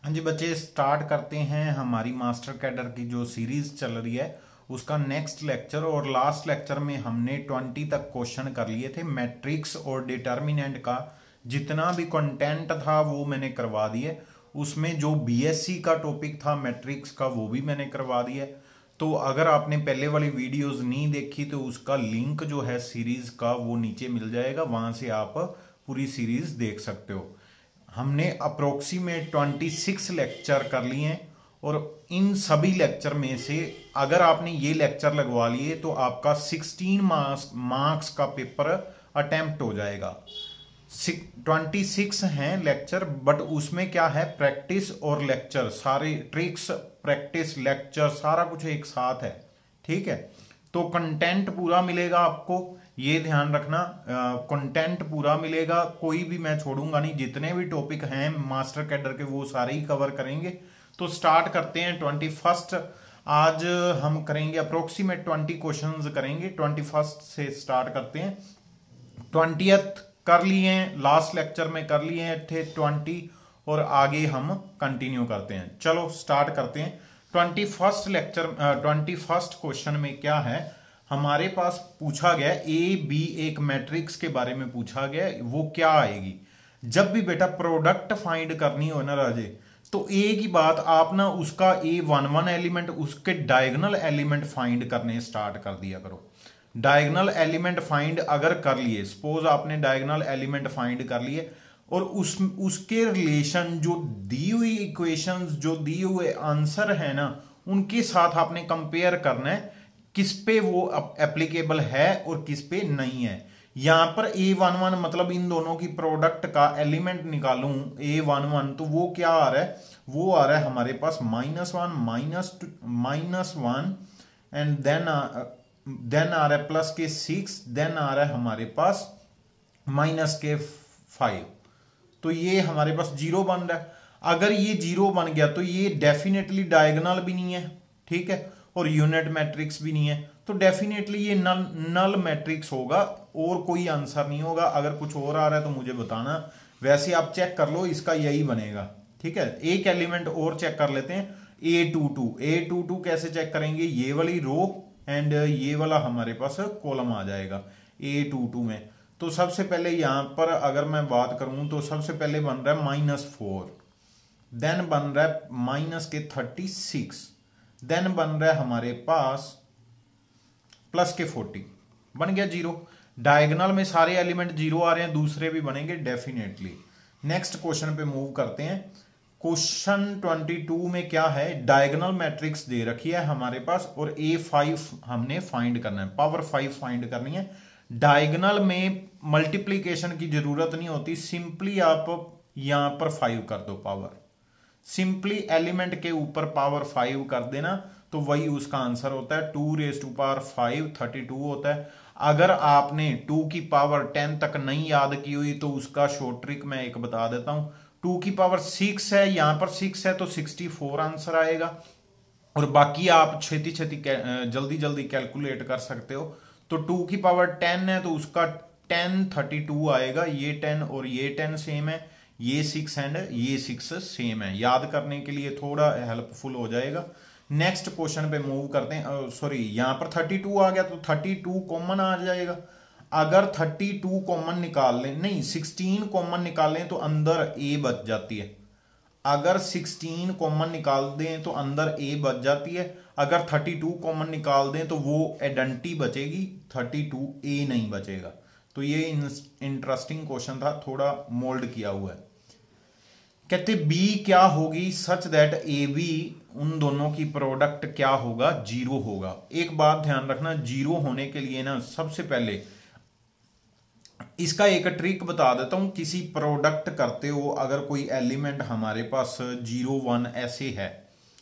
हाँ जी बच्चे, स्टार्ट करते हैं हमारी मास्टर कैडर की जो सीरीज चल रही है उसका नेक्स्ट लेक्चर। और लास्ट लेक्चर में हमने 20 तक क्वेश्चन कर लिए थे। मैट्रिक्स और डिटर्मिनेंट का जितना भी कंटेंट था वो मैंने करवा दिए। उसमें जो बीएससी का टॉपिक था मैट्रिक्स का वो भी मैंने करवा दिया। तो अगर आपने पहले वाली वीडियोस नहीं देखी तो उसका लिंक जो है सीरीज का वो नीचे मिल जाएगा, वहां से आप पूरी सीरीज देख सकते हो। हमने अप्रोक्सीमेट 26 लेक्चर कर लिए हैं और इन सभी लेक्चर में से अगर आपने ये लेक्चर लगवा लिए तो आपका 16 मार्क्स का पेपर अटेम्प्ट हो जाएगा। 26 हैं लेक्चर, बट उसमें क्या है, प्रैक्टिस और लेक्चर, सारे ट्रिक्स प्रैक्टिस लेक्चर सारा कुछ एक साथ है। ठीक है, तो कंटेंट पूरा मिलेगा आपको, ये ध्यान रखना। कंटेंट पूरा मिलेगा, कोई भी मैं छोड़ूंगा नहीं। जितने भी टॉपिक हैं मास्टर कैडर के वो सारे ही कवर करेंगे। तो स्टार्ट करते हैं 21। आज हम करेंगे अप्रोक्सीमेट 20 क्वेश्चंस करेंगे। 21 से स्टार्ट करते हैं। 20th कर लिए हैं, लास्ट लेक्चर में कर लिए थे 20, और आगे हम कंटिन्यू करते हैं। चलो स्टार्ट करते हैं। 21 लेक्चर 21 क्वेश्चन में क्या है, हमारे पास पूछा गया ए बी एक मैट्रिक्स के बारे में पूछा गया। वो क्या आएगी, जब भी बेटा प्रोडक्ट फाइंड करनी हो ना राजे, तो ए की बात आप ना उसका A11 एलिमेंट, उसके डायगोनल एलिमेंट फाइंड करने स्टार्ट कर दिया करो। डायगोनल एलिमेंट फाइंड अगर कर लिए, सपोज आपने डायगोनल एलिमेंट फाइंड कर लिए और उसके रिलेशन जो दी हुई इक्वेशंस, जो दिए हुए आंसर है ना, उनके साथ आपने कंपेयर करना है किस पे वो एप्लीकेबल है और किस पे नहीं है। यहां पर A11 मतलब इन दोनों की प्रोडक्ट का एलिमेंट निकालूं A11, तो वो क्या आ रहा है, वो आ रहा है हमारे पास -1 एंड देन आ रहा है +6, देन आ रहा है हमारे पास -5। तो ये हमारे पास 0 बन रहा है। अगर ये 0 बन गया तो ये डेफिनेटली डायगोनल भी नहीं है, ठीक है, और यूनिट मैट्रिक्स भी नहीं है। तो डेफिनेटली ये नल मैट्रिक्स होगा और कोई आंसर नहीं होगा। अगर कुछ और आ रहा है तो मुझे बताना, वैसे आप चेक कर लो, इसका यही बनेगा। ठीक है, एक एलिमेंट और चेक कर लेते हैं, A22 कैसे चेक करेंगे, ये वाली रो एंड ये वाला हमारे पास कॉलम आ जाएगा A22 में। तो सबसे पहले यहां पर अगर मैं बात करूं तो सबसे पहले बन रहा है -4, देन बन रहा है -36, देन बन रहा है हमारे पास +40, बन गया 0। डायगोनल में सारे एलिमेंट 0 आ रहे हैं, दूसरे भी बनेंगे डेफिनेटली। नेक्स्ट क्वेश्चन पे मूव करते हैं। क्वेश्चन 22 में क्या है, डायगोनल मैट्रिक्स दे रखी है हमारे पास और A5 हमने फाइंड करना है, पावर 5 फाइंड करनी है। डायगोनल में मल्टीप्लीकेशन की जरूरत नहीं होती, सिंपली आप यहां पर 5 कर दो पावर, सिंपली एलिमेंट के ऊपर पावर 5 कर देना तो वही उसका आंसर होता है। 2⁵ 32 होता है। अगर आपने 2 की पावर 10 तक नहीं याद की हुई तो उसका शॉर्ट ट्रिक मैं एक बता देता हूं। 2 की पावर 6 है, यहां पर 6 है तो 64 आंसर आएगा। और बाकी आप छेती जल्दी जल्दी कैलकुलेट कर सकते हो। तो 2 की पावर 10 है तो उसका 1032 आएगा। ये 10 और ये 10 सेम है, ये 6 एंड ये 6 सेम है। याद करने के लिए थोड़ा हेल्पफुल हो जाएगा। नेक्स्ट क्वेश्चन पे मूव करते हैं। सॉरी, यहां पर 32 आ गया तो 32 कॉमन आ जाएगा। अगर 32 कॉमन निकाल लें, नहीं 16 कॉमन निकाल लें तो अंदर A बच जाती है। अगर 16 कॉमन निकाल दें तो अंदर A बच जाती है। अगर 32 कॉमन निकाल दें तो वो आइडेंटिटी बचेगी, 32A नहीं बचेगा। तो ये इंटरेस्टिंग क्वेश्चन था, थोड़ा मोल्ड किया हुआ है। कहते B क्या होगी सच दैट AB, उन दोनों की प्रोडक्ट क्या होगा, 0 होगा। एक बात ध्यान रखना, 0 होने के लिए ना सबसे पहले इसका एक ट्रिक बता देता हूं। किसी प्रोडक्ट करते हो, अगर कोई एलिमेंट हमारे पास 0 1 ऐसे है,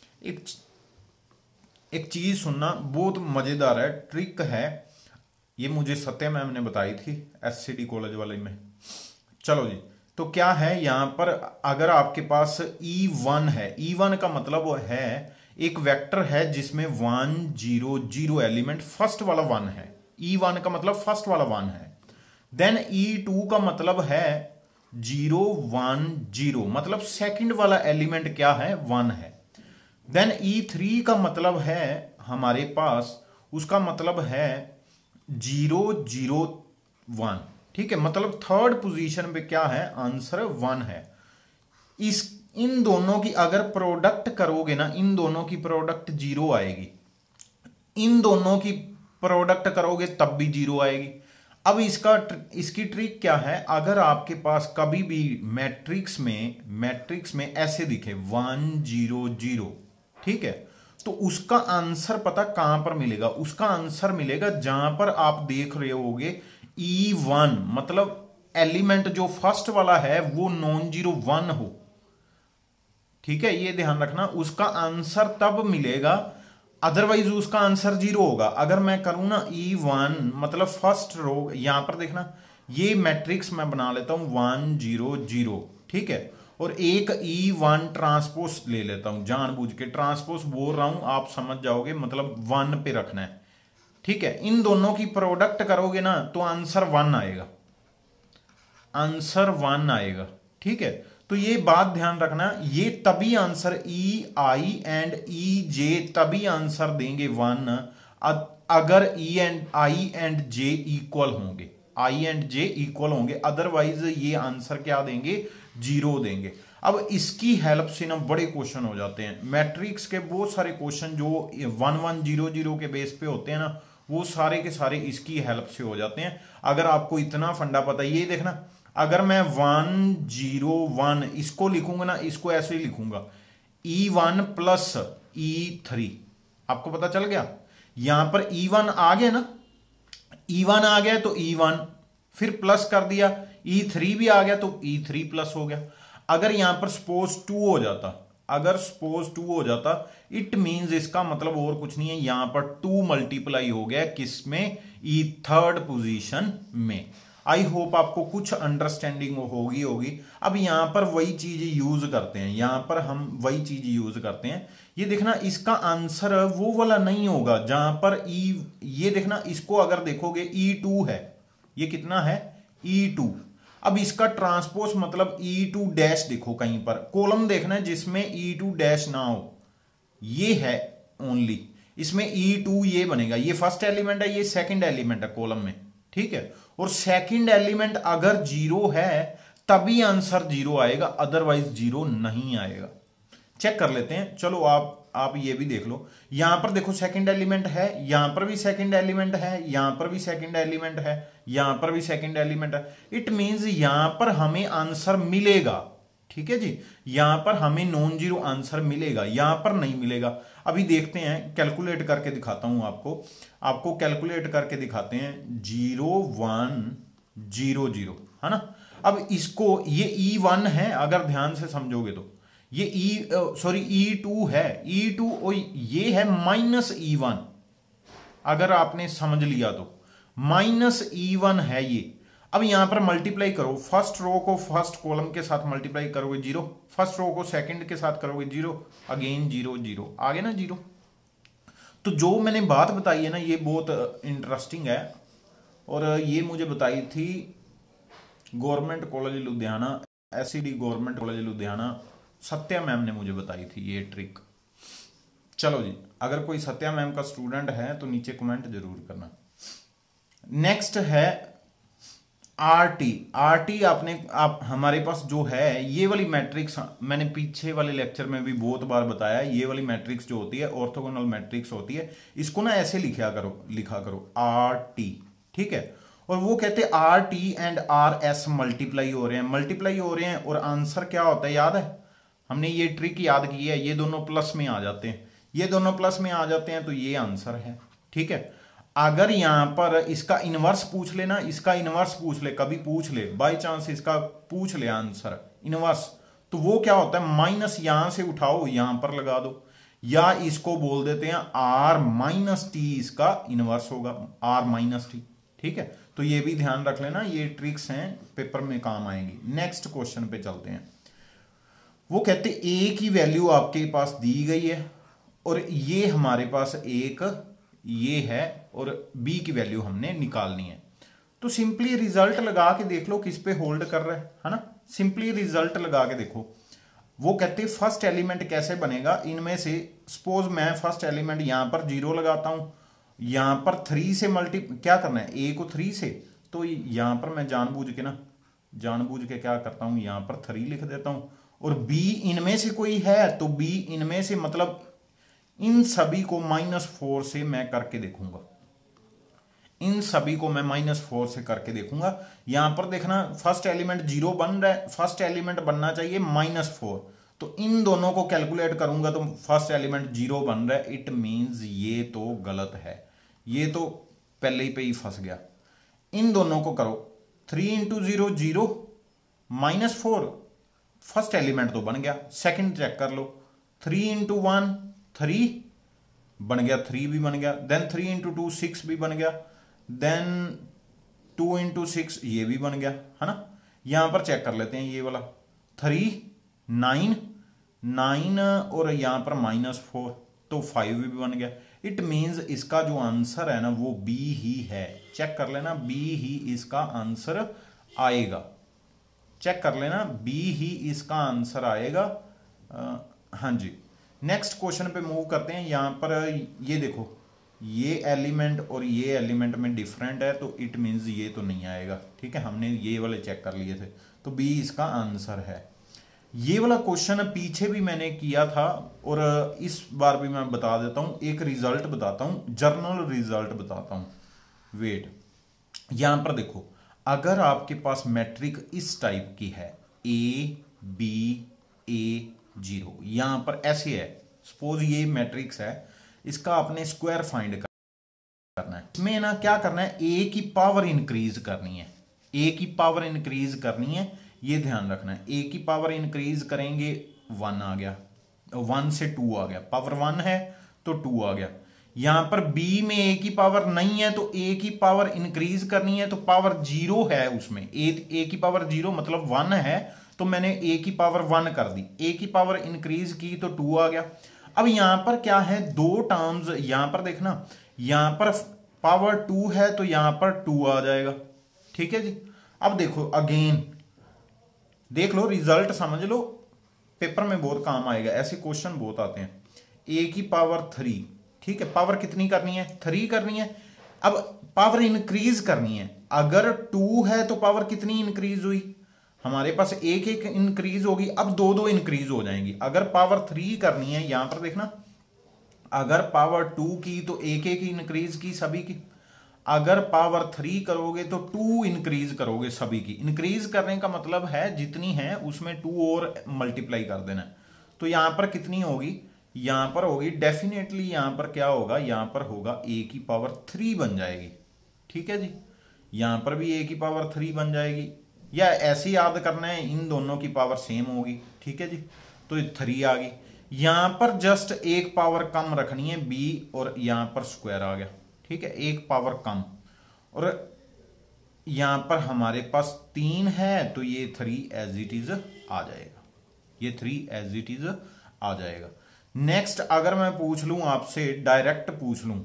एक चीज सुनना, बहुत मजेदार है, ट्रिक है ये, मुझे सत्य मैम ने बताई थी SCD कॉलेज वाले में। चलो जी, तो क्या है यहां पर, अगर आपके पास E1 है, E1 का मतलब है एक वेक्टर है जिसमें 1 0 0 एलिमेंट, फर्स्ट वाला 1 है। E1 का मतलब फर्स्ट वाला 1 है। देन E2 का मतलब है 0 1 0, मतलब सेकंड वाला एलिमेंट क्या है, 1 है। देन E3 का मतलब है हमारे पास, उसका मतलब है 0 0 1, ठीक है, मतलब थर्ड पोजीशन पे क्या है, आंसर 1 है। इस इन दोनों की अगर प्रोडक्ट करोगे ना, इन दोनों की प्रोडक्ट 0 आएगी, इन दोनों की प्रोडक्ट करोगे तब भी 0 आएगी। अब इसकी ट्रिक क्या है, अगर आपके पास कभी भी मैट्रिक्स में ऐसे दिखे 1 0 0, ठीक है, तो उसका आंसर पता कहां पर मिलेगा, उसका आंसर मिलेगा जहां पर आप देख रहे होगे E1, मतलब एलिमेंट जो फर्स्ट वाला है वो नॉन जीरो 1 हो, ठीक है, ये ध्यान रखना, उसका आंसर तब मिलेगा, अदरवाइज उसका आंसर 0 होगा। अगर मैं करूं ना E1, मतलब फर्स्ट रो, यहां पर देखना, ये मैट्रिक्स मैं बना लेता हूं 1 0 0, ठीक है, और एक E1 ट्रांसपोज ले लेता हूं, जानबूझ के ट्रांसपोज बोल रहा हूं, आप समझ जाओगे, मतलब 1 पे रखना है, ठीक है। इन दोनों की प्रोडक्ट करोगे ना तो आंसर 1 आएगा, आंसर 1 आएगा, ठीक है। तो ये बात ध्यान रखना, ये तभी answer E I and E J तभी आंसर देंगे 1 अगर I एंड J इक्वल होंगे, I एंड J इक्वल होंगे, अदरवाइज ये आंसर क्या देंगे, 0 देंगे। अब इसकी हेल्प से ना बड़े क्वेश्चन हो जाते हैं, मैट्रिक्स के बहुत सारे क्वेश्चन जो 1 1 0 0 के बेस पे होते हैं ना, वो सारे के सारे इसकी हेल्प से हो जाते हैं, अगर आपको इतना फंडा पता है। ये देखना, अगर मैं 1 0 1 इसको लिखूंगा ना, इसको ऐसे ही लिखूंगा E1 प्लस E3, आपको पता चल गया, यहां पर E1 आ गया ना, E1 आ गया तो E1 फिर प्लस कर दिया, E3 भी आ गया तो E3 प्लस हो गया। अगर यहां पर सपोज 2 हो जाता, अगर सपोज 2 हो जाता, इट मींस इसका मतलब और कुछ नहीं है, यहां पर 2 मल्टीप्लाई हो गया किसमें, ई थर्ड पोजीशन में। आई होप आपको कुछ अंडरस्टैंडिंग होगी। अब यहां पर वही चीज यूज करते हैं, यहां पर हम वही चीज यूज करते हैं। ये देखना, इसका आंसर वो वाला नहीं होगा जहां पर ये देखना, इसको अगर देखोगे E2 है, ये कितना है, E2। अब इसका ट्रांसपोज मतलब E2 डैश देखो, कहीं पर कॉलम देखना है जिसमें E2 डैश ना हो, ये है ओनली, इसमें E2 ये बनेगा, ये फर्स्ट एलिमेंट है, ये सेकंड एलिमेंट है कॉलम में, ठीक है। और सेकंड एलिमेंट अगर 0 है तभी आंसर 0 आएगा, अदरवाइज 0 नहीं आएगा। चेक कर लेते हैं, चलो आप ये भी देख लो, यहां पर देखो सेकंड एलिमेंट है, यहां पर भी सेकंड एलिमेंट है, यहां पर भी सेकंड एलिमेंट है, यहां पर भी सेकंड एलिमेंट है, इट मींस यहां पर हमें आंसर मिलेगा, ठीक है जी, यहां पर हमें नॉन जीरो आंसर मिलेगा, यहां पर नहीं मिलेगा। अभी देखते हैं, कैलकुलेट करके दिखाता हूं आपको कैलकुलेट करके दिखाते हैं, 0 1 0 0, है ना। अब इसको, ये E1 है, अगर ध्यान से समझोगे तो ये E2 है, E2 और ये है -E1, अगर आपने समझ लिया तो -E1 है ये। अब यहां पर मल्टीप्लाई करो, फर्स्ट रो को फर्स्ट कॉलम के साथ मल्टीप्लाई करोगे 0, फर्स्ट रो को सेकंड के साथ करोगे 0, अगेन 0 0, आगे ना 0। तो जो मैंने बात बताई है ना, ये बहुत इंटरेस्टिंग है, और ये मुझे बताई थी government college Ludhiana, SCD government college Ludhiana, Satya ma'am ने मुझे बताई थी ये ट्रिक। चलो जी, अगर कोई सत्या मैम का स्टूडेंट है तो नीचे कमेंट जरूर करना। नेक्स्ट है RT आप हमारे पास जो है ये वाली मैट्रिक्स, मैंने पीछे वाले लेक्चर में भी बहुत बार बताया, ये वाली मैट्रिक्स जो होती है ऑर्थोगोनल मैट्रिक्स होती है, इसको ना ऐसे लिखा करो RT, ठीक है। और वो कहते हैं RT एंड RS मल्टीप्लाई हो रहे हैं, और आंसर क्या होता है, याद है, हमने ये ट्रिक याद की है, ये दोनों प्लस में आ जाते हैं, ये दोनों प्लस में आ जाते हैं, तो ये आंसर है, ठीक है। अगर यहां पर इसका इनवर्स पूछ लेना, इसका इनवर्स पूछ ले, कभी पूछ ले, बाय चांस इसका पूछ ले आंसर इनवर्स, तो वो क्या होता है, माइनस यहां से उठाओ, यहां पर लगा दो, या इसको बोल देते हैं R-T, इसका इनवर्स होगा R-T, ठीक है। तो ये भी ध्यान रख लेना, ये ट्रिक्स हैं, पेपर में काम आएंगी। नेक्स्ट क्वेश्चन पे चलते हैं। वो कहते A की वैल्यू आपके पास दी गई है, और ये हमारे पास एक ये है, और B की वैल्यू हमने निकालनी है। तो सिंपली रिजल्ट लगा के देख लो किस पे होल्ड कर रहा है ना। सिंपली रिजल्ट लगा के देखो। वो कहते हैं फर्स्ट एलिमेंट कैसे बनेगा इनमें से। सपोज मैं फर्स्ट एलिमेंट यहां पर 0 लगाता हूं, यहां पर 3 से मल्टी क्या करना है, ए को 3 से, तो यहां पर मैं जानबूझ के क्या करता हूं, यहां पर 3 लिख देता हूं। और बी इनमें से कोई है तो बी इनमें से मतलब इन सभी को -4 से मैं करके देखूंगा, इन सभी को मैं -4 से करके देखूंगा। यहां पर देखना फर्स्ट एलिमेंट 0 बन रहा है, फर्स्ट एलिमेंट बनना चाहिए -4, तो इन दोनों को कैलकुलेट करूंगा तो फर्स्ट एलिमेंट 0 बन रहा है। इट मींस ये तो गलत है, ये तो पहले ही पे ही फंस गया। इन दोनों को करो, 3 × 0 0 -4, फर्स्ट एलिमेंट तो बन गया। सेकंड चेक कर लो, 3 × 1 3 बन गया, 3 भी बन गया। देन 3 × 2 6 भी बन गया। देन 2 × 6 ये भी बन गया, है ना। यहां पर चेक कर लेते हैं ये वाला 3 9 9 और यहां पर -4 तो 5 भी बन गया। इट मींस इसका जो आंसर है ना वो बी ही है। चेक कर लेना, बी ही इसका आंसर आएगा। चेक कर लेना, बी ही इसका आंसर आएगा। हाँ जी, नेक्स्ट क्वेश्चन पे मूव करते हैं। यहां पर ये देखो, ये एलिमेंट और ये एलिमेंट में डिफरेंट है तो इट मींस ये तो नहीं आएगा। ठीक है, हमने ये वाले चेक कर लिए थे तो बी इसका आंसर है। ये वाला क्वेश्चन पीछे भी मैंने किया था और इस बार भी मैं बता देता हूं, एक रिजल्ट बताता हूं, जर्नल रिजल्ट बताता हूं। वेट, यहां पर देखो, अगर आपके पास मैट्रिक इस टाइप की है A B A 0, यहां पर ऐसे है, सपोज ये मैट्रिक्स है, इसका आपने स्क्वायर फाइंड करना है। इसमें ना क्या करना है, ए की पावर इंक्रीज करनी है, ए की पावर इंक्रीज करनी है, ये ध्यान रखना है। ए की पावर इंक्रीज करेंगे 1 आ गया, 1 से 2 आ गया, पावर 1 है तो 2 आ गया। यहां पर बी में ए की पावर नहीं है तो ए की पावर इंक्रीज करनी है तो पावर 0 है उसमें, ए की पावर 0 मतलब 1 है तो मैंने ए की पावर 1 कर दी, ए की पावर इंक्रीज की तो 2 आ गया। अब यहां पर क्या है, दो टर्म्स, यहां पर देखना, यहां पर पावर 2 है तो यहां पर 2 आ जाएगा। ठीक है जी। अब देखो अगेन देख लो, रिजल्ट समझ लो, पेपर में बहुत काम आएगा, ऐसे क्वेश्चन बहुत आते हैं। ए की पावर 3, ठीक है, पावर कितनी करनी है, 3 करनी है। अब पावर इंक्रीज करनी है, अगर 2 है तो पावर कितनी इंक्रीज हुई, हमारे पास एक इंक्रीज होगी, अब 2 इंक्रीज हो जाएंगी। अगर पावर 3 करनी है, यहां पर देखना, अगर पावर 2 की तो एक इंक्रीज की सभी की, अगर पावर 3 करोगे तो 2 इंक्रीज करोगे सभी की। इंक्रीज करने का मतलब है जितनी है उसमें 2 और मल्टीप्लाई कर देना। तो यहां पर कितनी होगी, यहां पर होगी डेफिनेटली, यहां पर क्या होगा, यहां पर होगा ए की पावर 3 बन जाएगी। ठीक है जी, यहां पर भी ए की पावर 3 बन जाएगी, या ऐसे याद करना है, इन दोनों की पावर सेम होगी। ठीक है जी, तो 3 आ गई। यहां पर जस्ट एक पावर कम रखनी है बी, और यहां पर स्क्वायर आ गया। ठीक है, एक पावर कम, और यहां पर हमारे पास 3 है तो ये 3 एज इट इज आ जाएगा, ये 3 एज इट इज आ जाएगा। नेक्स्ट अगर मैं पूछ लूं आपसे, डायरेक्ट पूछ लूं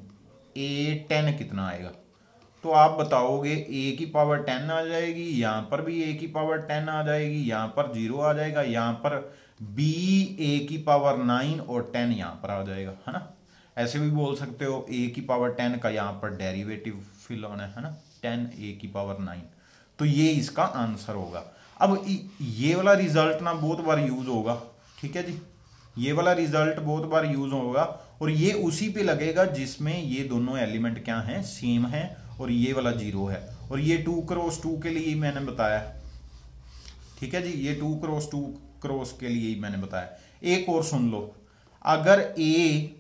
A10 कितना आएगा, तो आप बताओगे ए की पावर 10 आ जाएगी, यहां पर भी ए की पावर 10 आ जाएगी, यहां पर 0 आ जाएगा, यहां पर बी ए की पावर 9 और 10 यहां पर आ जाएगा, है ना। ऐसे भी बोल सकते हो ए की पावर 10 का यहां पर डेरिवेटिव फिल होना है ना, 10 ए की पावर 9, तो ये इसका आंसर होगा। अब ये वाला रिजल्ट ना बहुत बार यूज होगा। ठीक है जी, ये वाला रिजल्ट बहुत बार यूज होगा, और ये उसी पे लगेगा जिसमें ये दोनों एलिमेंट क्या हैं, सेम है, और ये वाला 0 है, और ये 2 क्रॉस 2 के लिए मैंने बताया। ठीक है जी, ये 2 क्रॉस 2 क्रॉस के लिए मैंने बताया। एक और सुन लो, अगर ए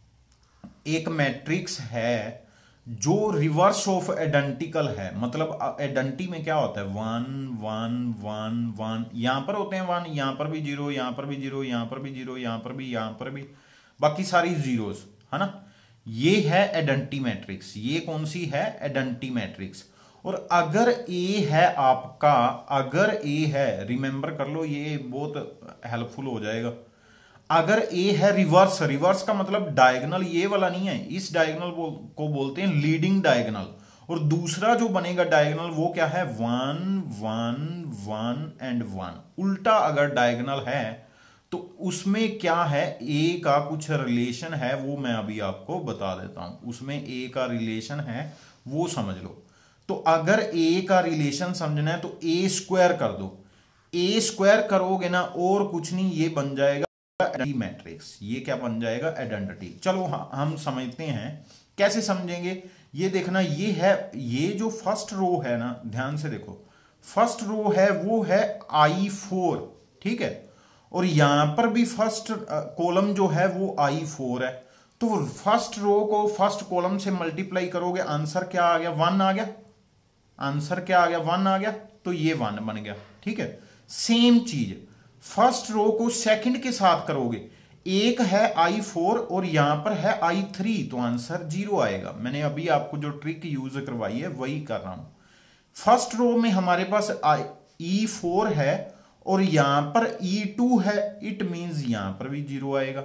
एक मैट्रिक्स है जो रिवर्स ऑफ आइडेंटिकल है, मतलब आइडेंटिटी में क्या होता है, 1 1 1 1, यहां पर होते हैं 1, यहां पर भी 0, यहां पर भी 0, यहां पर भी 0, यहां पर भी, बाकी सारी जीरोस, है ना। ये है आइडेंटिटी मैट्रिक्स, ये कौन सी है, आइडेंटिटी मैट्रिक्स। और अगर ए है आपका, अगर ए है, रिमेंबर कर लो, ये बहुत हेल्पफुल हो जाएगा। अगर ए है रिवर्स, रिवर्स का मतलब डायगोनल ये वाला नहीं है, इस डायगोनल को बोलते हैं लीडिंग डायगोनल, और दूसरा जो बनेगा डायगोनल वो क्या है, 1 1 1 एंड 1। उल्टा अगर डायगोनल है तो उसमें क्या है, ए का कुछ रिलेशन है, वो मैं अभी आपको बता देता हूं। उसमें ए का रिलेशन है वो समझ लो। तो अगर ए का रिलेशन समझना है तो ए स्क्वायर कर दो। ए स्क्वायर करोगे ना और कुछ नहीं, ये बन जाएगा आइडेंटिटी मैट्रिक्स। ये क्या बन जाएगा, आइडेंटिटी। चलो हम समझते हैं, कैसे समझेंगे ये देखना। ये है, ये जो फर्स्ट रो है ना, ध्यान से देखो, फर्स्ट रो है वो है I4, ठीक है, और यहां पर भी फर्स्ट कॉलम जो है वो I4 है। तो फर्स्ट रो को फर्स्ट कॉलम से मल्टीप्लाई करोगे, आंसर क्या आ गया, 1 आ गया। आंसर क्या आ गया, 1 आ गया। तो ये 1 बन गया, ठीक है। सेम चीज फर्स्ट रो को सेकंड के साथ करोगे, एक है I4 और यहां पर है I3, तो आंसर 0 आएगा। मैंने अभी आपको जो ट्रिक यूज करवाई है वही कर रहा हूं। फर्स्ट रो में हमारे पास E4 है और यहां पर E2 है, इट मींस यहां पर भी 0 आएगा।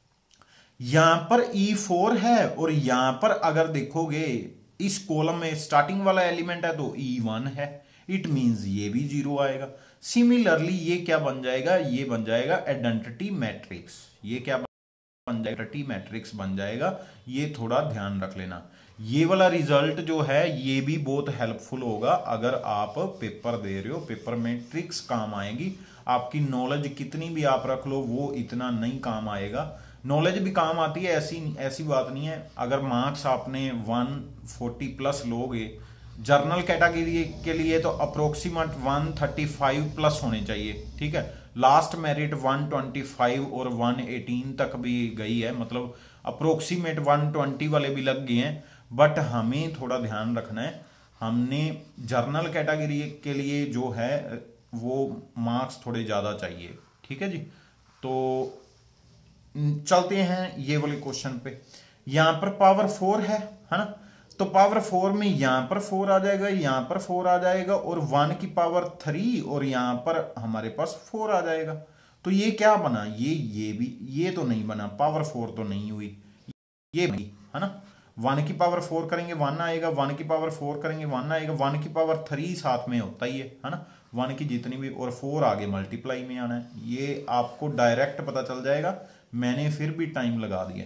यहां पर E4 है और यहां पर अगर देखोगे इस कॉलम में स्टार्टिंग वाला एलिमेंट है तो E1 है, इट मींस ये भी 0 आएगा। सिमिलरली ये क्या बन जाएगा, ये बन जाएगा आइडेंटिटी मैट्रिक्स। ये क्या बन जाएगा, आइडेंटिटी मैट्रिक्स बन जाएगा। ये थोड़ा ध्यान रख लेना। ये वाला रिजल्ट जो है ये भी बहुत हेल्पफुल होगा अगर आप पेपर दे रहे हो। पेपर में ट्रिक्स काम आएगी। आपकी नॉलेज कितनी भी आप रख लो वो इतना नहीं काम आएगा। नॉलेज भी काम आती है, ऐसी बात नहीं है। अगर मार्क्स आपने 140 प्लस लोगे जर्नल कैटेगरी के लिए तो अप्रोक्सीमेट 135 प्लस होने चाहिए, ठीक है। लास्ट मेरिट 125 और 118 तक भी गई है, मतलब अप्रोक्सीमेट 120 वाले भी लग गए हैं। बट हमें थोड़ा ध्यान रखना है, हमने जर्नल कैटेगरी के लिए जो है वो मार्क्स थोड़े ज़्यादा चाहिए, ठीक है जी। तो चलते हैं ये वाले क्वेश्चन पे। यहां पर पावर 4 है ना, तो पावर 4 में यहां पर 4 आ जाएगा, यहां पर 4 आ जाएगा और 1 की पावर 3 और यहां पर हमारे पास 4 आ जाएगा। तो ये क्या बना, ये भी, ये तो नहीं बना, पावर 4 तो नहीं हुई, ये बनी है ना। 1 की पावर 4 करेंगे 1 आएगा, 1 की पावर 4 करेंगे 1 आएगा, 1 की पावर 3 साथ में होता ही है ना। 1 की जितनी भी और 4 आगे मल्टीप्लाई में आना है, ये आपको डायरेक्ट पता चल जाएगा। मैंने फिर भी टाइम लगा दिया।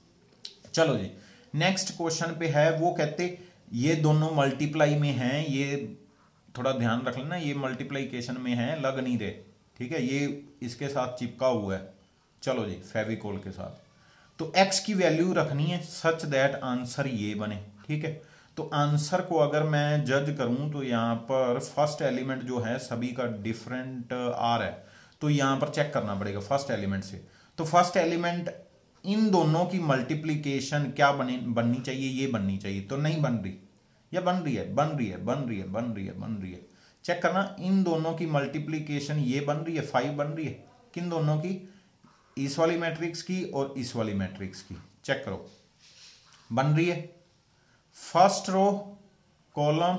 चलो जी, नेक्स्ट क्वेश्चन पे है, वो कहते ये दोनों मल्टीप्लाई में हैं, ये थोड़ा ध्यान रख लेना, ये मल्टीप्लीकेशन में है, लग नहीं रहे, ठीक है। ये इसके साथ चिपका हुआ है, चलो जी, फेविकोल के साथ। तो x की वैल्यू रखनी है सच दैट आंसर ये बने, ठीक है। तो आंसर को अगर मैं जज करूं तो यहां पर फर्स्ट एलिमेंट जो है सभी का डिफरेंट आ रहा है, तो यहां पर चेक करना पड़ेगा फर्स्ट एलिमेंट से। तो फर्स्ट एलिमेंट इन दोनों की मल्टीप्लीकेशन क्या बननी चाहिए, ये बननी चाहिए, तो नहीं बन रही, या बन रही है, बन रही है, बन रही है, बन रही है, बन रही है। चेक करना, इन दोनों की मल्टीप्लीकेशन ये बन रही है, 5 बन रही है। किन दोनों की, इस वाली मैट्रिक्स की और इस वाली मैट्रिक्स की, चेक करो, बन रही है। फर्स्ट रो कॉलम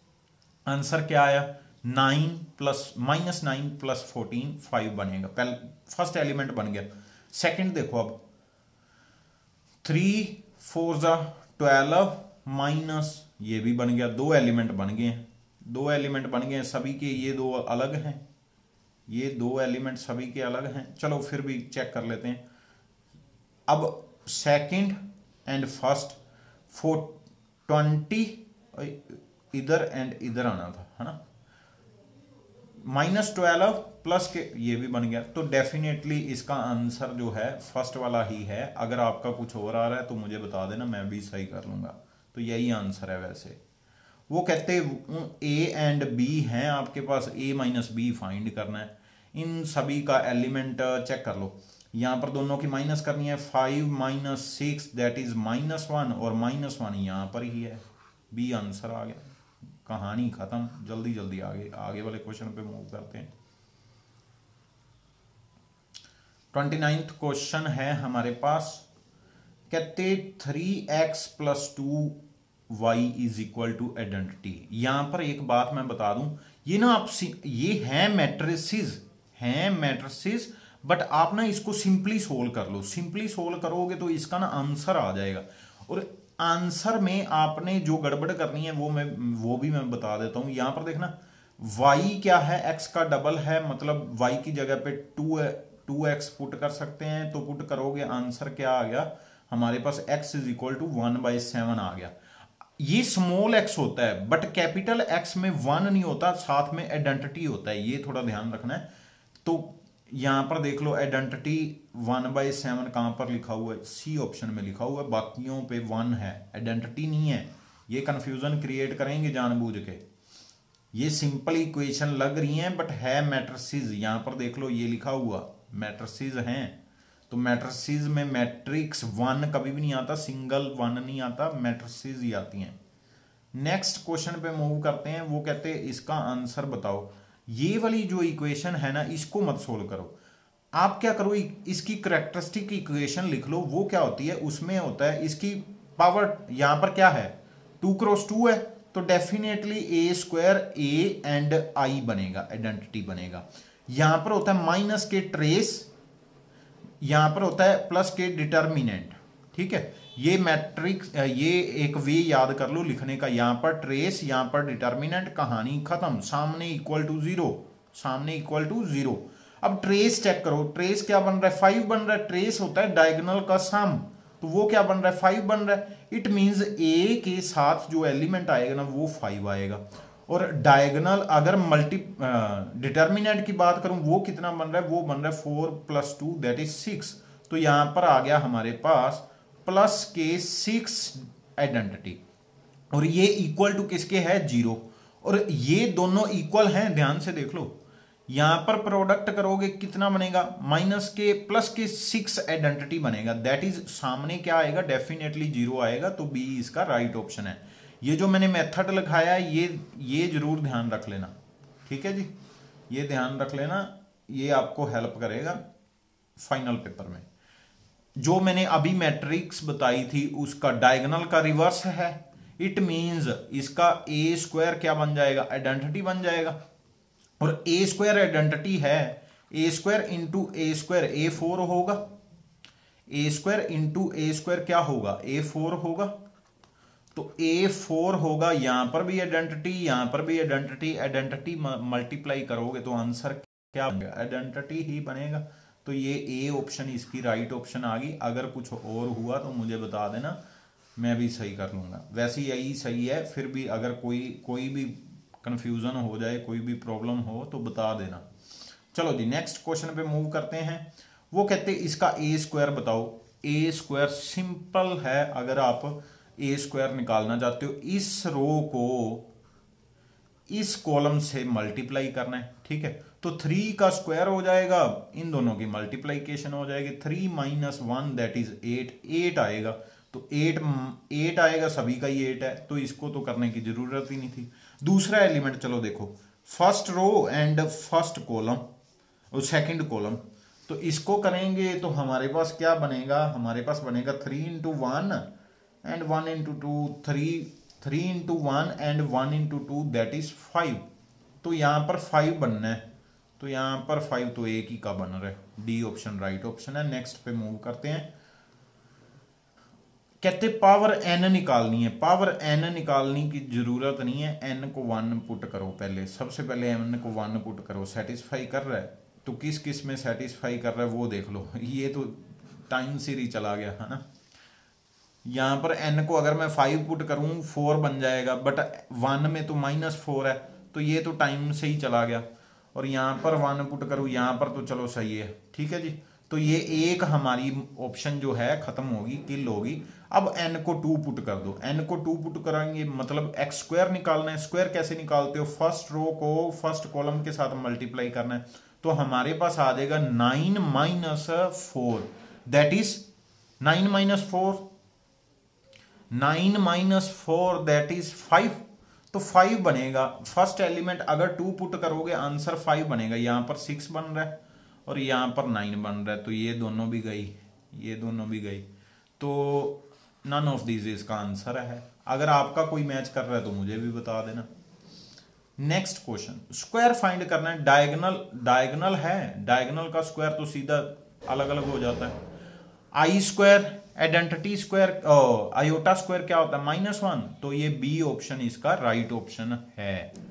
आंसर क्या आया, 9 प्लस -9 प्लस 14 5 बनेगा। पहले फर्स्ट एलिमेंट बन गया। सेकंड देखो, अब 3 4 12 माइनस ये भी बन गया। 2 एलिमेंट बन गए हैं, 2 एलिमेंट बन गए हैं सभी के, ये 2 अलग हैं, ये 2 एलिमेंट सभी के अलग हैं। चलो फिर भी चेक कर लेते हैं। अब सेकंड एंड फर्स्ट 420 इधर एंड इधर आना था, है ना। -12 प्लस के ये भी बन गया। तो डेफिनेटली इसका आंसर जो है फर्स्ट वाला ही है। अगर आपका कुछ और आ रहा है तो मुझे बता देना, मैं भी सही कर लूंगा। तो यही आंसर है। वैसे वो कहते ए एंड बी हैं आपके पास, a माइनस बी फाइंड करना है। इन सभी का एलिमेंट चेक कर लो। यहां पर दोनों की माइनस करनी है, 5 - 6 दैट इज -1 और -1 यहां पर ही है। बी आंसर आ गया, कहानी खत्म। जल्दी जल्दी आगे वाले क्वेश्चन पे मूव करते हैं। 29th क्वेश्चन है हमारे पास, कहते 3x + 2y = आइडेंटिटी। यहां पर एक बात मैं बता दूं, ये ना आप ये हैं मैट्रिसेस, बट आप ना इसको सिंपली सोल्व कर लो। सिंपली सोल्व करोगे तो इसका ना आंसर आ जाएगा। और आंसर में आपने जो गड़बड़ करनी है वो भी मैं बता देता हूं। यहां पर देखना y क्या है, x का डबल है, मतलब y की जगह पे 2x पुट कर सकते हैं, तो पुट करोगे आंसर क्या आ गया हमारे पास, x इज इक्वल टू 1/7 आ गया। ये स्मॉल x होता है बट कैपिटल X में 1 नहीं होता, साथ में आइडेंटिटी होता है, ये थोड़ा ध्यान रखना है। तो यहां पर देख लो आइडेंटिटी 1/7 कहां पर लिखा हुआ है, सी ऑप्शन में लिखा हुआ है, बाकियों पे 1 है, आइडेंटिटी नहीं है। ये कंफ्यूजन क्रिएट करेंगे जानबूझ के। ये सिंपल इक्वेशन लग रही हैं बट है मैट्रिसेस। यहां पर देख लो ये लिखा हुआ मैट्रिसेस हैं, तो मैट्रिसेस में मैट्रिक्स 1 कभी भी नहीं आता, सिंगल 1 नहीं आता, मैट्रिसेस ही आती हैं। नेक्स्ट क्वेश्चन पे मूव करते हैं। वो कहते हैं इसका आंसर बताओ। ये वाली जो इक्वेशन है ना, इसको मत सोल्व करो, आप क्या करो, इसकी करेक्टरिस्टिक इक्वेशन लिख लो। वो क्या होती है, उसमें होता है इसकी पावर, यहां पर क्या है 2 क्रॉस 2 है, तो definitely a² a and i बनेगा, आइडेंटिटी बनेगा। यहां पर होता है माइनस के ट्रेस, यहां पर होता है प्लस के डिटर्मिनेंट। ठीक है, ये मैट्रिक्स, ये एक वे याद कर लो लिखने का, यहां पर ट्रेस, यहां पर डिटर्मिनेंट, कहानी खत्म, सामने इक्वल टू 0, सामने इक्वल टू 0। अब ट्रेस चेक करो, ट्रेस क्या बन रहा है, 5 बन रहा है। ट्रेस होता है डायगोनल का सम, तो वो क्या बन रहा है, 5 बन रहा है। इट मींस a के साथ जो एलिमेंट आएगा ना वो 5 आएगा। और डायगोनल अगर डिटर्मिनेंट की बात करूं, वो कितना बन रहा है, वो बन रहा है 4 + 2 दैट इज 6। तो यहां पर आ गया हमारे पास प्लस के 6 आइडेंटिटी, और ये इक्वल टू किसके है, 0। और ये दोनों इक्वल हैं, ध्यान से देख लो। यहां पर प्रोडक्ट करोगे कितना बनेगा, माइनस के प्लस के 6 आइडेंटिटी बनेगा, दैट इज सामने क्या आएगा, डेफिनेटली 0 आएगा। तो बी इसका राइट ऑप्शन है। ये जो मैंने मेथड लिखाया है ये जरूर ध्यान रख लेना, ठीक है जी, ये ध्यान रख लेना, ये आपको हेल्प करेगा फाइनल पेपर में। जो मैंने अभी मैट्रिक्स बताई थी उसका डायगोनल का रिवर्स है, इट मींस इसका a² क्या बन जाएगा, आइडेंटिटी बन जाएगा। और a² आइडेंटिटी है, a² इंटू a² a4 होगा, a² इंटू a² क्या होगा, a4 होगा। तो a4 होगा, यहां पर भी आइडेंटिटी, यहां पर भी आइडेंटिटी, आइडेंटिटी मल्टीप्लाई करोगे तो आंसर क्या बनेगा, आइडेंटिटी ही बनेगा। तो ये ए ऑप्शन इसकी राइट ऑप्शन आ गई। अगर कुछ और हुआ तो मुझे बता देना, मैं भी सही कर लूंगा। वैसे यही सही है, फिर भी अगर कोई भी कंफ्यूजन हो जाए, कोई भी प्रॉब्लम हो तो बता देना। चलो जी नेक्स्ट क्वेश्चन पे मूव करते हैं। वो कहते हैं इसका a² बताओ। a² सिंपल है, अगर आप a² निकालना चाहते हो, इस रो को इस कॉलम से मल्टीप्लाई करना है, ठीक है। तो 3 का स्क्वायर हो जाएगा, इन दोनों की मल्टीप्लीकेशन हो जाएगी, 3 - 1 दैट इज 8 आएगा। तो 8 आएगा, सभी का ही 8 है, तो इसको तो करने की जरूरत ही नहीं थी। दूसरा एलिमेंट चलो देखो, first row and first column और सेकंड कॉलम, तो इसको करेंगे तो हमारे पास क्या बनेगा, हमारे पास बनेगा 3 × 1 एंड 1 × 2, 3 × 1 एंड 1 × 2 दैट इज 5। तो यहां पर 5 बनना है, तो यहां पर 5 तो एक ही का बन रहा है, डी ऑप्शन राइट ऑप्शन है। नेक्स्ट पे मूव करते हैं। कहते पावर n निकालनी है, पावर n निकालने की जरूरत नहीं है, n को 1 पुट करो, पहले सबसे पहले n को 1 पुट करो। सेटिस्फाई कर रहा है, तो किस किस में सेटिस्फाई कर रहा है वो देख लो। ये तो टाइम से ही चला गया है ना। यहां पर n को अगर मैं 5 पुट करूं 4 बन जाएगा, बट 1 में तो -4 है, तो ये तो टाइम से ही चला गया। और यहां पर 1 पुट करूं, यहां पर तो चलो सही है, ठीक है जी। तो ये एक हमारी ऑप्शन जो है खत्म होगी, किल होगी। अब n को 2 पुट कर दो, n को 2 पुट कराएंगे मतलब x² निकालना है। स्क्वायर कैसे निकालते हो, फर्स्ट रो को फर्स्ट कॉलम के साथ मल्टीप्लाई करना है। तो हमारे पास आ जाएगा 9 - 4 दैट इज 9 - 4, 9 - 4 दैट इज 5। तो 5 बनेगा, फर्स्ट एलिमेंट अगर 2 पुट करोगे आंसर 5 बनेगा। यहां पर 6 बन रहा है और यहां पर 9 बन रहा है, तो ये दोनों भी गई, ये दोनों भी गई। तो नन ऑफ दीज इसका आंसर है। अगर आपका कोई मैच कर रहा है तो मुझे भी बता देना। नेक्स्ट क्वेश्चन, स्क्वायर फाइंड करना है। डायगोनल है, डायगोनल का स्क्वायर तो सीधा अलग अलग हो जाता है। I square identity square iota square क्या होता है -1, तो ये बी ऑप्शन इसका राइट ऑप्शन है।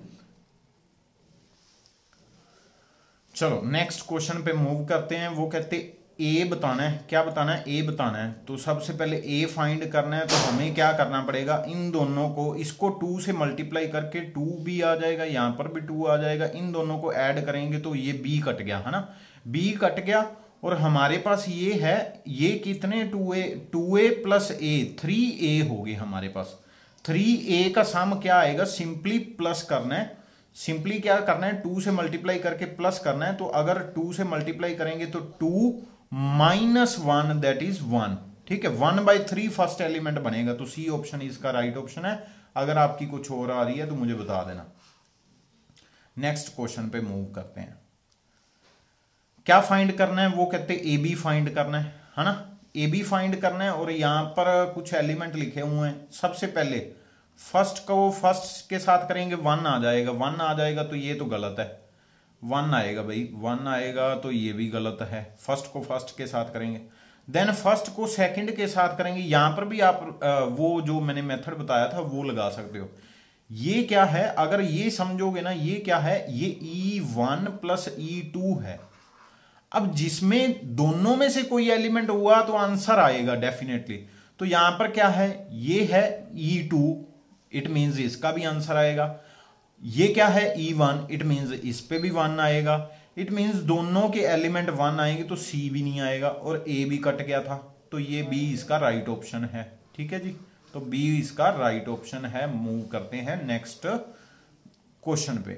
चलो नेक्स्ट क्वेश्चन पे मूव करते हैं। वो कहते ए बताना है, क्या बताना है, ए बताना है। तो सबसे पहले ए फाइंड करना है, तो हमें क्या करना पड़ेगा, इन दोनों को, इसको 2 से मल्टीप्लाई करके 2 भी आ जाएगा, यहां पर भी 2 आ जाएगा, इन दोनों को ऐड करेंगे तो ये बी कट गया, है ना, बी कट गया। और हमारे पास ये है, ये कितने 2a प्लस ए 3a हो गए हमारे पास। 3a का सम क्या आएगा, सिंपली प्लस करना है, सिंपली क्या करना है, 2 से मल्टीप्लाई करके प्लस करना है। तो अगर 2 से मल्टीप्लाई करेंगे तो 2 माइनस 1 दैट इज 1, ठीक है, 1/3 फर्स्ट एलिमेंट बनेगा। तो सी ऑप्शन इसका राइट ऑप्शन है। अगर आपकी कुछ और आ रही है तो मुझे बता देना। नेक्स्ट क्वेश्चन पे मूव करते हैं। क्या फाइंड करना है, वो कहते हैं ए बी फाइंड करना है ना, ए बी फाइंड करना है। और यहां पर कुछ एलिमेंट लिखे हुए हैं। सबसे पहले फर्स्ट को फर्स्ट के साथ करेंगे 1 आ जाएगा, 1 आ जाएगा तो ये तो गलत है, 1 आएगा भाई, 1 आएगा तो ये भी गलत है। फर्स्ट को फर्स्ट के साथ करेंगे, देन फर्स्ट को सेकंड के साथ करेंगे। यहां पर भी आप वो जो मैंने मेथड बताया था वो लगा सकते हो। ये क्या है, अगर ये समझोगे ना, ये क्या है, ये E1 प्लस E2 है। अब जिसमें दोनों में से कोई एलिमेंट हुआ तो आंसर आएगा डेफिनेटली। तो यहां पर क्या है, ये है E2, इट मींस इसका भी आंसर आएगा। ये क्या है E1, इट मींस इस पे भी 1 आएगा। इट मींस दोनों के एलिमेंट 1 आएंगे तो C भी नहीं आएगा, और A भी कट गया था, तो ये B इसका राइट ऑप्शन है। ठीक है जी, तो B इसका राइट ऑप्शन है। मूव करते हैं नेक्स्ट क्वेश्चन पे।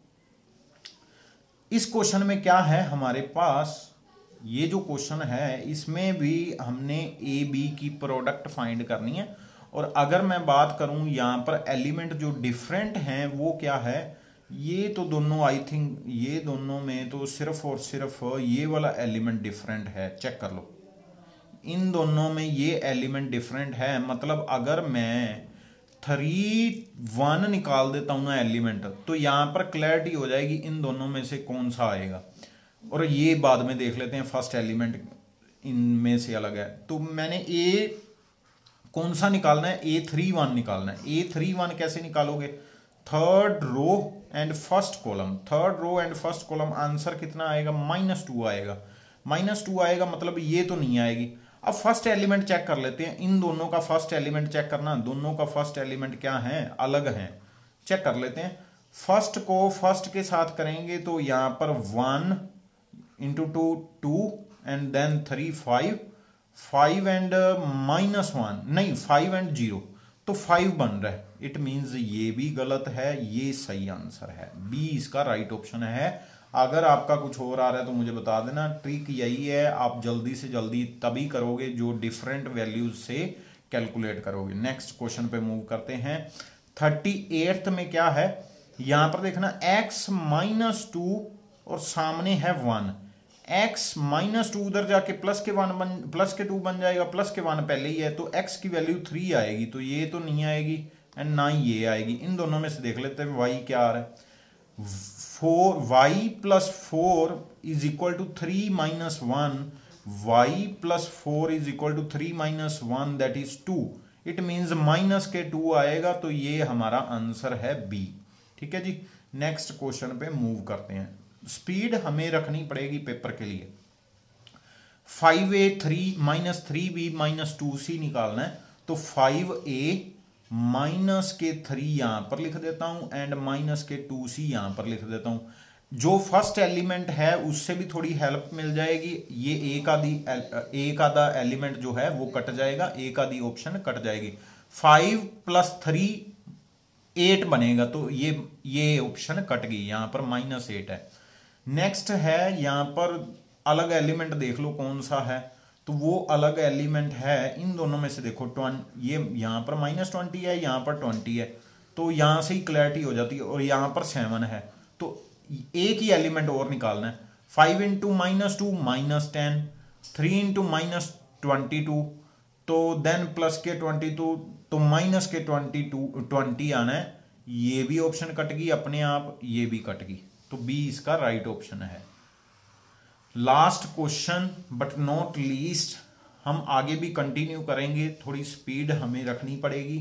इस क्वेश्चन में क्या है हमारे पास, ये जो क्वेश्चन है इसमें भी हमने ए बी की प्रोडक्ट फाइंड करनी है। और अगर मैं बात करूं यहां पर एलिमेंट जो डिफरेंट हैं वो क्या है, ये तो दोनों आई थिंक ये दोनों में तो सिर्फ और सिर्फ ये वाला एलिमेंट डिफरेंट है, चेक कर लो। इन दोनों में ये एलिमेंट डिफरेंट है, मतलब अगर मैं 3 1 निकाल देता हूं ना एलिमेंट, तो यहां पर क्लैरिटी हो जाएगी इन दोनों में से कौन सा आएगा। और ये बाद में देख लेते हैं, फर्स्ट एलिमेंट इनमें से अलग है। तो मैंने ए कौन सा निकालना है, A31 निकालना है। A31 कैसे निकालोगे, third row and first column, third row and first column. Answer कितना आएगा, -2 आएगा, -2 आएगा, मतलब ये तो नहीं आएगी। अब फर्स्ट एलिमेंट चेक कर लेते हैं, इन दोनों का फर्स्ट एलिमेंट चेक करना, दोनों का फर्स्ट एलिमेंट क्या है, अलग है, चेक कर लेते हैं। फर्स्ट को फर्स्ट के साथ करेंगे तो यहां पर 1 × 2 2 एंड देन 3 5 एंड -1 नहीं 5 एंड 0, तो 5 बन रहा है। इट मींस ये भी गलत है, ये सही आंसर है, बी इसका राइट ऑप्शन है। अगर आपका कुछ और आ रहा है तो मुझे बता देना। ट्रिक यही है, आप जल्दी से जल्दी तभी करोगे जो डिफरेंट वैल्यूज से कैलकुलेट करोगे। नेक्स्ट क्वेश्चन पे मूव करते हैं। 38th में क्या है, यहां पर देखना x -2 और सामने है 1, x -2 उधर जाके प्लस के 2 बन जाएगा, प्लस के 1 पहले ही है, तो x की वैल्यू 3 आएगी, तो ये तो नहीं आएगी एंड ना ही ये आएगी। इन दोनों में से देख लेते हैं y क्या आ रहा है, 4y + 4 = 3 - 1, y + 4 = 3 - 1 that is 2। It means minus के 2 आएगा, तो ये हमारा आंसर है बी। ठीक है जी, नेक्स्ट क्वेश्चन पे मूव करते हैं। स्पीड हमें रखनी पड़ेगी पेपर के लिए। 5a 3 - 3b - 2c निकालना है, तो 5a -3 यहां पर लिख देता हूं एंड -2c यहां पर लिख देता हूं। जो फर्स्ट एलिमेंट है उससे भी थोड़ी हेल्प मिल जाएगी। ये एक आधा एलिमेंट जो है वो कट जाएगा, एक आधी ऑप्शन कट जाएगी। 5 + 3 8 बनेगा, तो ये ऑप्शन कट गई, यहां पर -8 है। नेक्स्ट है यहां पर अलग एलिमेंट देख लो कौन सा है, तो वो अलग एलिमेंट है इन दोनों में से। देखो ये यहां पर -20 है, यहां पर 20 है, तो यहां से ही क्लैरिटी हो जाती है। और यहां पर 7 है, तो एक ही एलिमेंट और निकालना है। 5 × -2 -10, 3 × -22, तो देन प्लस के 22, तो माइनस के 20 आना है। ये भी ऑप्शन कट गई अपने आप, ये भी कट गई, तो बी इसका राइट ऑप्शन है। Last question but not least, हम आगे भी कंटिन्यू करेंगे, थोड़ी स्पीड हमें रखनी पड़ेगी।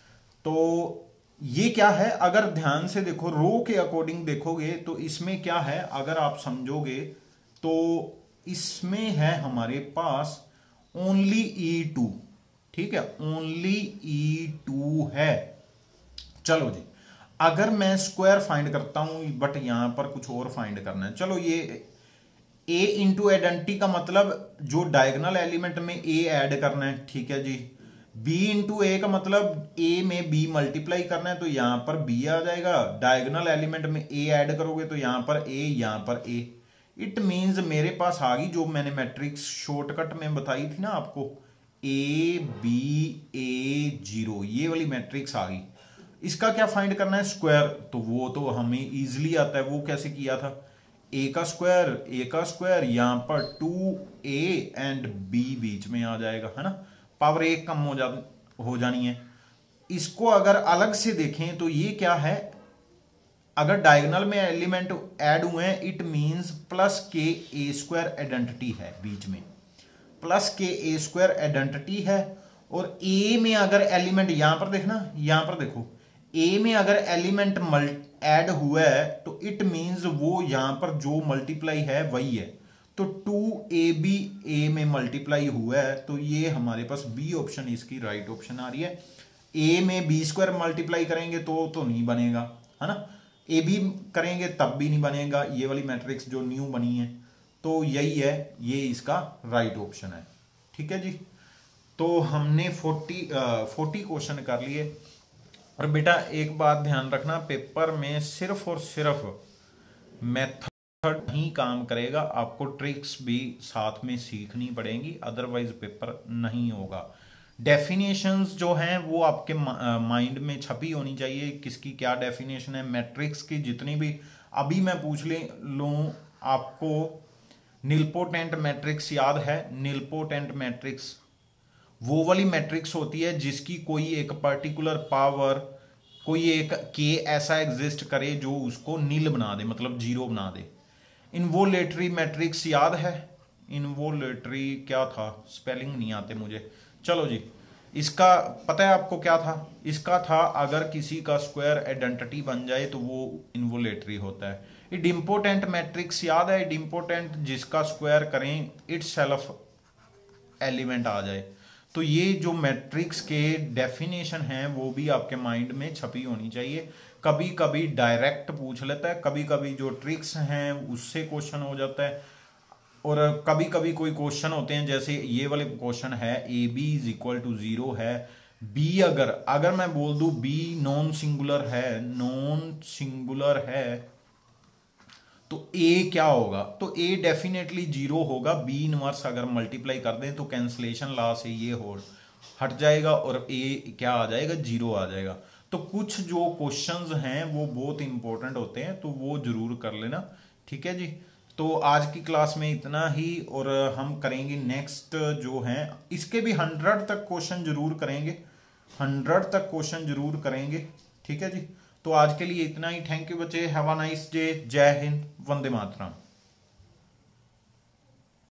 तो ये क्या है, अगर ध्यान से देखो रो के अकॉर्डिंग देखोगे तो इसमें क्या है, अगर आप समझोगे तो इसमें है हमारे पास ओनली E2, ठीक है, ओनली E2 है। चलो जी, अगर मैं स्क्वायर फाइंड करता हूं बट यहां पर कुछ और फाइंड करना है, चलो ये ए इंटू आइडेंटिटी का मतलब जो डायगोनल एलिमेंट में ए ऐड करना है, ठीक है जी। बी इंटू ए का मतलब ए में बी मल्टीप्लाई करना है, तो यहां पर बी आ जाएगा। डायगोनल एलिमेंट में ए ऐड करोगे तो यहां पर ए, यहां पर ए। इट मींस मेरे पास आ गई जो मैंने मैट्रिक्स शॉर्टकट में बताई थी ना आपको, ए बी ए 0, ये वाली मैट्रिक्स आ गई। इसका क्या फाइंड करना है, स्क्वायर, तो वो तो हमें इजीली आता है। वो कैसे किया था, ए का स्क्वायर, यहां पर 2a एंड b बीच में आ जाएगा, है ना, पावर 1 कम हो जानी है। इसको अगर अलग से देखें तो ये क्या है, अगर डायगोनल में एलिमेंट ऐड हुए हैं, इट मींस प्लस के ए स्क्वायर आइडेंटिटी है बीच में, प्लस के ए स्क्वायर आइडेंटिटी है। और ए में अगर एलिमेंट, यहां पर देखना, यहां पर देखो, ए में अगर एलिमेंट ऐड हुआ है तो इट मींस वो यहां पर जो मल्टीप्लाई है वही है। तो 2ab ए में मल्टीप्लाई हुआ है, तो ये हमारे पास बी ऑप्शन इसकी राइट ऑप्शन आ रही है। ए में बी स्क्वायर मल्टीप्लाई करेंगे तो नहीं बनेगा, है ना, ए बी करेंगे तब भी नहीं बनेगा, ये वाली मैट्रिक्स जो न्यू बनी है। तो यही है, ये इसका राइट ऑप्शन है, ठीक है जी। तो हमने 40 क्वेश्चन कर लिए। और बेटा एक बात ध्यान रखना, पेपर में सिर्फ और सिर्फ मेथड ही काम करेगा, आपको ट्रिक्स भी साथ में सीखनी पड़ेंगी, अदरवाइज पेपर नहीं होगा। डेफिनेशंस जो हैं वो आपके माइंड में छपी होनी चाहिए, किसकी क्या डेफिनेशन है, मैट्रिक्स की जितनी भी अभी मैं पूछ लूँ आपको। निलपोटेंट मैट्रिक्स याद है, निलपोटेंट मैट्रिक्स वो वाली मैट्रिक्स होती है जिसकी कोई एक पर्टिकुलर पावर, कोई एक के ऐसा एग्जिस्ट करे जो उसको नील बना दे, मतलब 0 बना दे। इन्वोलेटरी मैट्रिक्स याद है, इन्वोलेटरी क्या था, स्पेलिंग नहीं आते मुझे, चलो जी। इसका पता है आपको क्या था, इसका था अगर किसी का स्क्वायर आइडेंटिटी बन जाए तो वो इन्वोलेटरी होता है। इडिम्पोटेंट मैट्रिक्स याद है, इडिम्पोटेंट जिसका स्क्वायर करें इटसेल्फ एलिमेंट आ जाए। तो ये जो मैट्रिक्स के डेफिनेशन हैं वो भी आपके माइंड में छपी होनी चाहिए। कभी कभी डायरेक्ट पूछ लेता है, कभी कभी जो ट्रिक्स हैं उससे क्वेश्चन हो जाता है, और कभी कभी कोई क्वेश्चन होते हैं जैसे ये वाले क्वेश्चन है, A B is equal to 0 है, बी अगर मैं बोल दूं बी नॉन सिंगुलर है तो ए क्या होगा, तो ए डेफिनेटली 0 होगा। बी इनवर्स अगर मल्टीप्लाई कर दें तो कैंसलेशन लॉ से ये हो हट जाएगा और ए क्या आ जाएगा, 0 आ जाएगा। तो कुछ जो क्वेश्चंस हैं वो बहुत इंपॉर्टेंट होते हैं, तो वो जरूर कर लेना, ठीक है जी। तो आज की क्लास में इतना ही, और हम करेंगे नेक्स्ट जो हैं इसके भी 100 तक क्वेश्चन जरूर करेंगे, 100 तक क्वेश्चन जरूर करेंगे, ठीक है जी। तो आज के लिए इतना ही, थैंक यू बच्चे, हैव अ नाइस डे, जय हिंद, वंदे मातरम।